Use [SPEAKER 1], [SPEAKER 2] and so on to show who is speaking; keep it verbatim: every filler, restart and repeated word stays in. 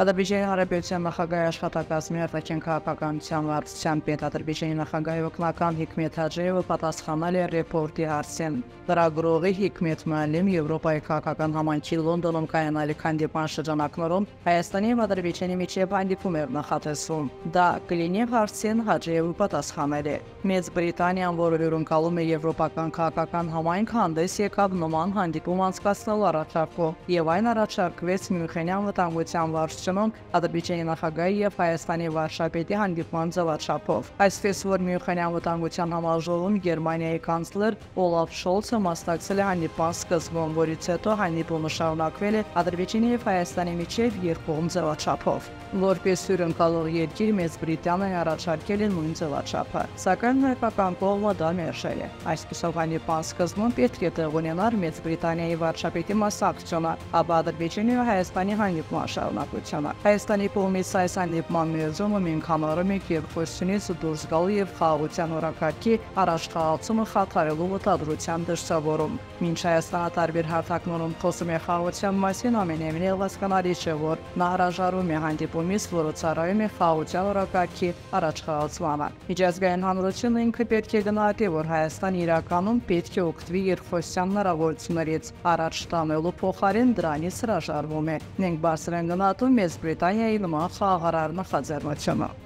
[SPEAKER 1] Ադրբեջանի Հանրապետության նախագահի աշխատակազմի արտաքին քաղաքականության վարչության պետ Ադրբեջանի նախագահի օգնական Հիկմետ Հաջիևը պատասխանել է Ռեպորտի հարցին։ Լրագրողի Հիկմետ Մալիմ Եվրոպայի քաղաքական համայնքի Լոնդոնում կայանալիք հանդիպման շրջանակներում Հայաստանի և Ադրբեջանի միջև հանդիպում էր նախատեսվում։ Դա կլինի հարցին Հաջիևը պատասխանել է։ Մեծ Բրիտանիան, որը հյուրընկալում է եվրոպական քաղաքական համայնք, հանդես եկավ նման հանդիպում անցկացնելու առաջարկով, եւ այն առաջարկվեց Մյունխենյան վտանգության վարչությունում Ադրբեջանի նախագահի եւ Հայաստանի վարչապետի հանդիպման ձևաչափով։ Այսպես որ Մյունխենյան վտանգության համաժողովում Գերմանիայի կանցլեր Օլաֆ Շոլցը մասնակցել է հանդիպման սկզբում, որից հետո հանդիպումը շարունակվել է Ադրբեջանի եւ Հայաստանի միջև երկկողմ ձևաչափով։ Որպես հյուրընկալող երկիր Մեծ Բրիտանիան առաջարկել է նույն ձևաչափը, սակայն հայկական կողմը դա մերժել է։ Այսպիսով հանդիպման սկզբում պետք է տեղ ունենար Մեծ Բրիտանիայի վարչապետի մասնակցությունը, ապա Ադրբեջանի ու Հայաստանի հանդիպման շարունակությունը։ Հայաստանի կողմից այս հանդիպման մերժումը միանգամառում է երկխոսությունից դուրս գալու եւ խաղաղության օրակարգի առաջխաղացումը խաթարելու մտադրության դրսևորում։ Մինչ Հայաստանը տարբեր հարթակներում խոսում է խաղաղության մասին, ամենևին հասկանալի չէ, որ նա հրաժարվում է հանդիպումից, որը ծառայում է խաղաղության օրակարգի առաջխաղացմանը։ Միջազգային հանրությունը ինքը պետք է գնահատի, որ Հայաստանը իրականում պետք է օգտվի երկխոսության հնարավորություններից, առաջ տանելու փոխարեն դրանից հրաժարվում է։ Մենք բարձր ենք գնահատում Մեծ Բրիտանիայի նման խաղաղարար նախաձեռնությունը։